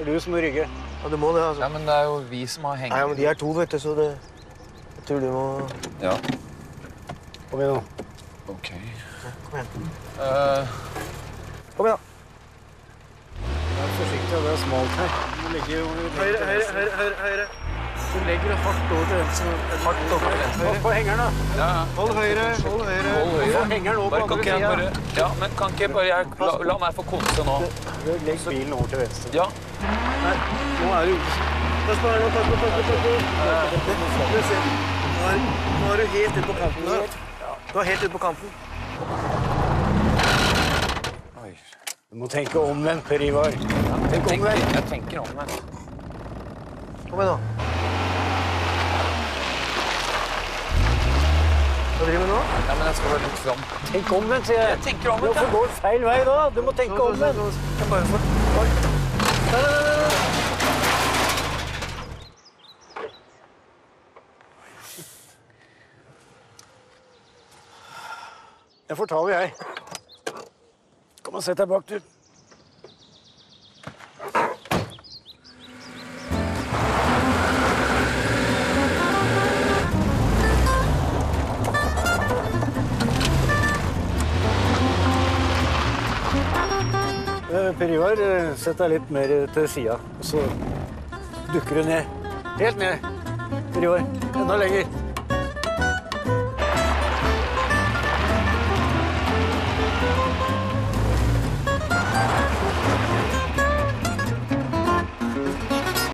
Det er du som må rygge. Ja, du må det, altså. Ja, men det er jo vi som har hengt. Nei, men de er to, vet du, så det... Jeg tror du må... Ja. Kom igjen nå. Ok. Kom igjen. Kom igjen. Vær forsiktig, det er smalt her. Du legger jo... Høyre. Du legger det hardt over til venstre. Hardt over til venstre. Hold på hengeren, da. Ja. Hold høyre. Hold høyre. Få hengeren over på andre siden. Ja, men kan ikke bare jeg... La meg få konse nå. Legg bilen over til venstre. Ja. Nei, nå er du... Pass på her nå, pass på. Nå er du helt ute på kanten her. Du er helt ute på kanten. Oi. Du må tenke omvendt, Per Ivar. Tenk omvendt. Jeg tenker omvendt. Kom igjen nå. Hva driver du nå? Ja, men jeg skal være litt fram. Tenk omvendt, sier jeg. Jeg tenker omvendt, Hvorfor går feil vei da? Du må tenke omvendt. Jeg bare får... Jeg får ta det, jeg. Kom og sett deg bak, du. Per Ivar, sett deg litt mer til siden, og så dukker du ned. Helt ned, Per Ivar. Enda lenger.